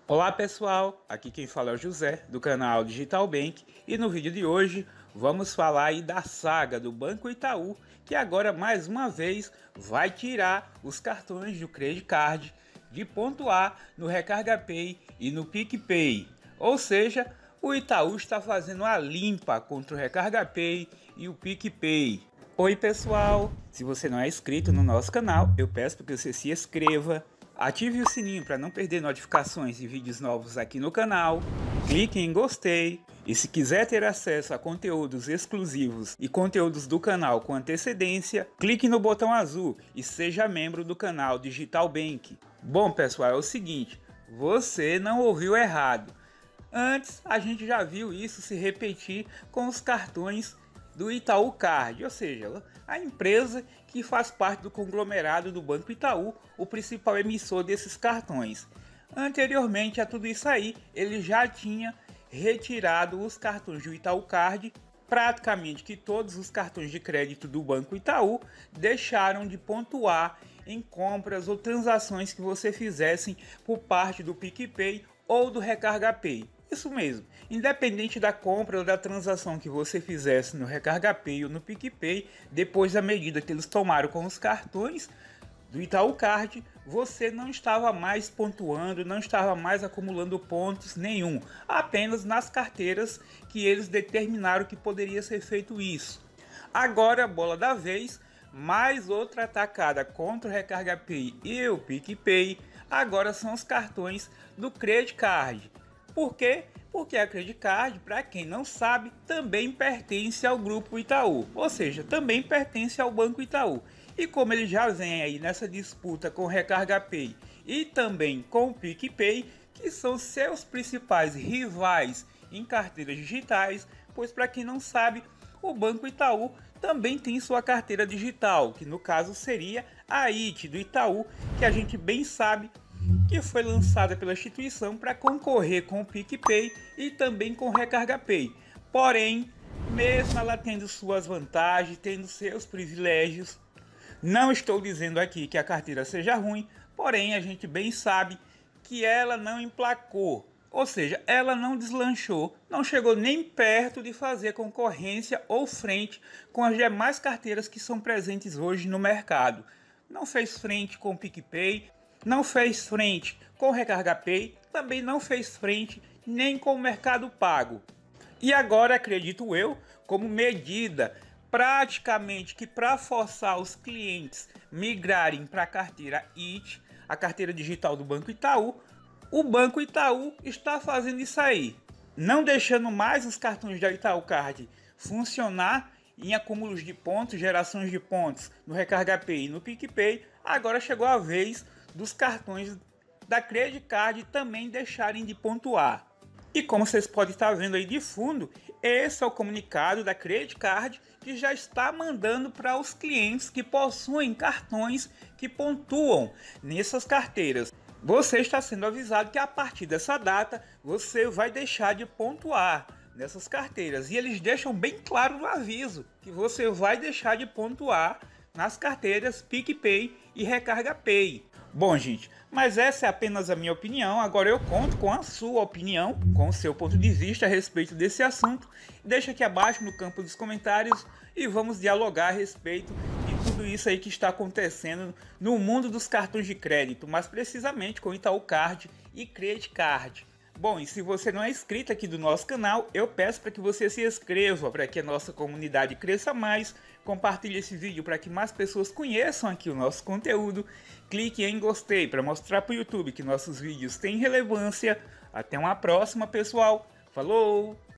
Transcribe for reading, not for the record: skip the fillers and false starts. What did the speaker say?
Olá pessoal, aqui quem fala é o José do canal Digital Bank e no vídeo de hoje vamos falar aí da saga do Banco Itaú, que agora mais uma vez vai tirar os cartões do Credit Card de ponto A no Recarga Pay e no PicPay. Ou seja, o Itaú está fazendo a limpa contra o Recarga Pay e o PicPay. Oi pessoal, se você não é inscrito no nosso canal, eu peço que você se inscreva. Ative o sininho para não perder notificações de vídeos novos aqui no canal, clique em gostei e se quiser ter acesso a conteúdos exclusivos e conteúdos do canal com antecedência, clique no botão azul e seja membro do canal Digital Bank. Bom pessoal, é o seguinte, você não ouviu errado. Antes a gente já viu isso se repetir com os cartões do Itaú Card, ou seja, a empresa que faz parte do conglomerado do Banco Itaú, o principal emissor desses cartões. Anteriormente a tudo isso aí, ele já tinha retirado os cartões do Itaú Card, praticamente que todos os cartões de crédito do Banco Itaú deixaram de pontuar em compras ou transações que você fizessem por parte do PicPay ou do Recarga Pay. Isso mesmo, independente da compra ou da transação que você fizesse no Recarga Pay ou no PicPay, depois da medida que eles tomaram com os cartões do Itaú Card, você não estava mais pontuando, não estava mais acumulando pontos nenhum, apenas nas carteiras que eles determinaram que poderia ser feito isso. Agora, bola da vez, mais outra atacada contra o Recarga Pay e o PicPay, agora são os cartões do Credit Card. Por quê? Porque a Credit Card, para quem não sabe, também pertence ao Grupo Itaú, ou seja, também pertence ao Banco Itaú. E como ele já vem aí nessa disputa com o Recarga Pay e também com o PicPay, que são seus principais rivais em carteiras digitais, pois para quem não sabe, o Banco Itaú também tem sua carteira digital, que no caso seria a IT do Itaú, que a gente bem sabe que foi lançada pela instituição para concorrer com o PicPay e também com o Recarga Pay. Porém, mesmo ela tendo suas vantagens, tendo seus privilégios, não estou dizendo aqui que a carteira seja ruim, porém a gente bem sabe que ela não emplacou, ou seja, ela não deslanchou, não chegou nem perto de fazer concorrência ou frente com as demais carteiras que são presentes hoje no mercado. Não fez frente com o PicPay, não fez frente com o Recarga Pay, também não fez frente nem com o Mercado Pago. E agora, acredito eu, como medida praticamente que para forçar os clientes migrarem para a carteira IT, a carteira digital do Banco Itaú, o Banco Itaú está fazendo isso aí, não deixando mais os cartões da Itaú Card funcionar em acúmulos de pontos, gerações de pontos no Recarga Pay e no PicPay. Agora chegou a vez dos cartões da Credit Card também deixarem de pontuar. E como vocês podem estar vendo aí de fundo, esse é o comunicado da Credit Card que já está mandando para os clientes que possuem cartões que pontuam nessas carteiras. Você está sendo avisado que a partir dessa data você vai deixar de pontuar nessas carteiras. E eles deixam bem claro no aviso que você vai deixar de pontuar nas carteiras PicPay e Recarga Pay. Bom gente, mas essa é apenas a minha opinião, agora eu conto com a sua opinião, com o seu ponto de vista a respeito desse assunto. Deixa aqui abaixo no campo dos comentários e vamos dialogar a respeito de tudo isso aí que está acontecendo no mundo dos cartões de crédito, mais precisamente com Itaú Card e Credit Card. Bom, e se você não é inscrito aqui do nosso canal, eu peço para que você se inscreva para que a nossa comunidade cresça mais, compartilhe esse vídeo para que mais pessoas conheçam aqui o nosso conteúdo, clique em gostei para mostrar para o YouTube que nossos vídeos têm relevância. Até uma próxima pessoal, falou!